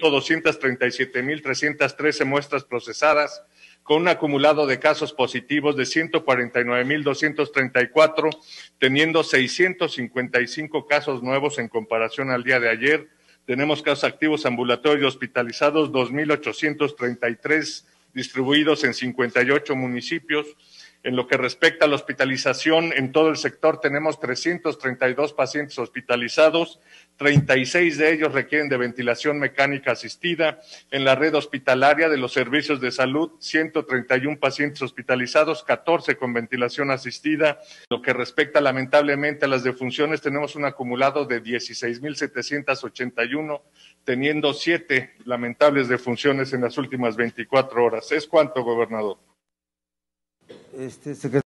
momento 237.313 muestras procesadas, con un acumulado de casos positivos de 149.234, teniendo 655 casos nuevos en comparación al día de ayer. Tenemos casos activos ambulatorios y hospitalizados 2.833 distribuidos en 58 municipios. En lo que respecta a la hospitalización, en todo el sector tenemos 332 pacientes hospitalizados, 36 de ellos requieren de ventilación mecánica asistida. En la red hospitalaria de los servicios de salud, 131 pacientes hospitalizados, 14 con ventilación asistida. En lo que respecta lamentablemente a las defunciones, tenemos un acumulado de 16.781, teniendo 7 lamentables defunciones en las últimas 24 horas. ¿Es cuánto, gobernador? Secretario.